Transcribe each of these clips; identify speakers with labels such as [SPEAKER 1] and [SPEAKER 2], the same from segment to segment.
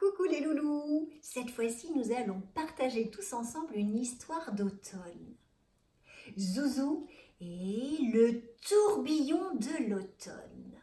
[SPEAKER 1] Coucou les loulous! Cette fois-ci, nous allons partager tous ensemble une histoire d'automne. Zouzou et le tourbillon de l'automne.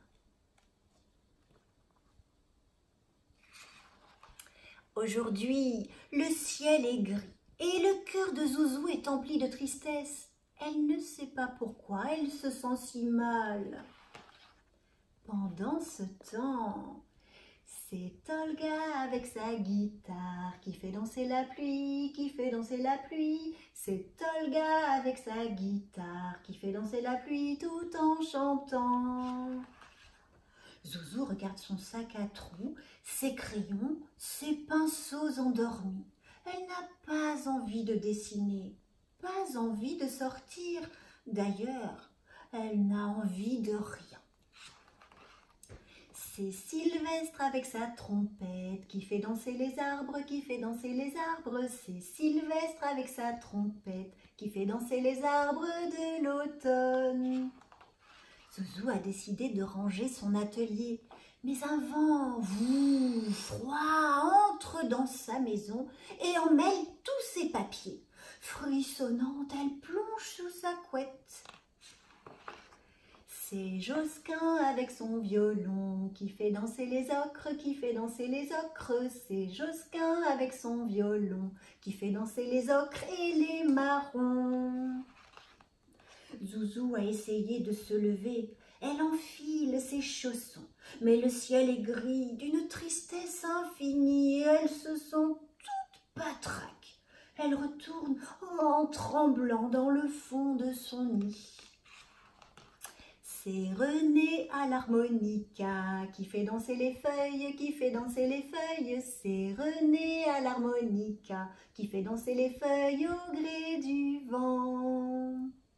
[SPEAKER 1] Aujourd'hui, le ciel est gris et le cœur de Zouzou est empli de tristesse. Elle ne sait pas pourquoi elle se sent si mal. Pendant ce temps, c'est Olga avec sa guitare qui fait danser la pluie, qui fait danser la pluie. C'est Olga avec sa guitare qui fait danser la pluie tout en chantant. Zouzou regarde son sac à trous, ses crayons, ses pinceaux endormis. Elle n'a pas envie de dessiner, pas envie de sortir. D'ailleurs, elle n'a envie de rien. C'est Sylvestre avec sa trompette qui fait danser les arbres, qui fait danser les arbres. C'est Sylvestre avec sa trompette qui fait danser les arbres de l'automne. Zouzou a décidé de ranger son atelier, mais un vent froid entre dans sa maison et en mêle tous ses papiers. Frissonnante, elle plonge sous sa couette. C'est Josquin avec son violon qui fait danser les ocres, qui fait danser les ocres. C'est Josquin avec son violon qui fait danser les ocres et les marrons. Zouzou a essayé de se lever. Elle enfile ses chaussons, mais le ciel est gris d'une tristesse infinie et elle se sent toute patraque. Elle retourne en tremblant dans le fond de son nid. C'est René à l'harmonica qui fait danser les feuilles, qui fait danser les feuilles. C'est René à l'harmonica qui fait danser les feuilles au gré du vent.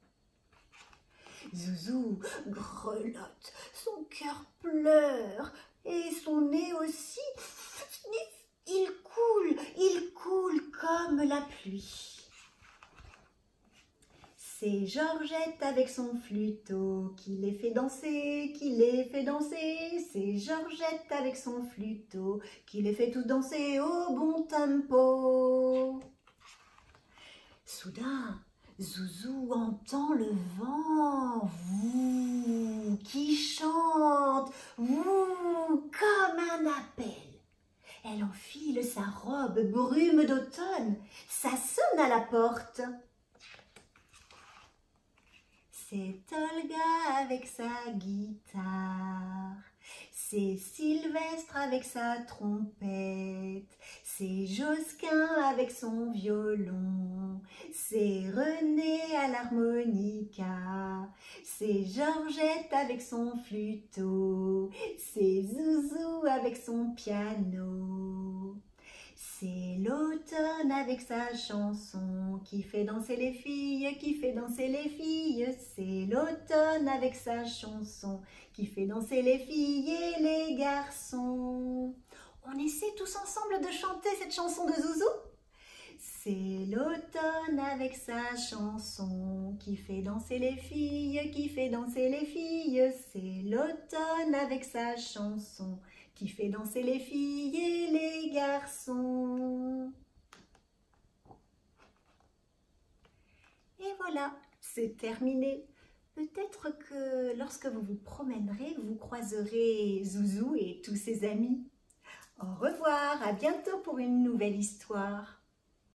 [SPEAKER 1] Zouzou grelotte, son cœur pleure et son nez aussi. Il coule comme la pluie. C'est Georgette avec son flûteau qui les fait danser, qui les fait danser. C'est Georgette avec son flûteau qui les fait tous danser au bon tempo. Soudain, Zouzou entend le vent qui chante comme un appel. Elle enfile sa robe brume d'automne. Ça sonne à la porte. C'est Olga avec sa guitare, c'est Sylvestre avec sa trompette, c'est Josquin avec son violon, c'est René à l'harmonica, c'est Georgette avec son flûteau, c'est Zouzou avec son piano. C'est l'automne avec sa chanson qui fait danser les filles, qui fait danser les filles. C'est l'automne avec sa chanson qui fait danser les filles et les garçons. On essaie tous ensemble de chanter cette chanson de Zouzou? C'est l'automne avec sa chanson qui fait danser les filles, qui fait danser les filles. C'est l'automne avec sa chanson qui fait danser les filles et les garçons. Et voilà, c'est terminé. Peut-être que lorsque vous vous promènerez, vous croiserez Zouzou et tous ses amis. Au revoir, à bientôt pour une nouvelle histoire.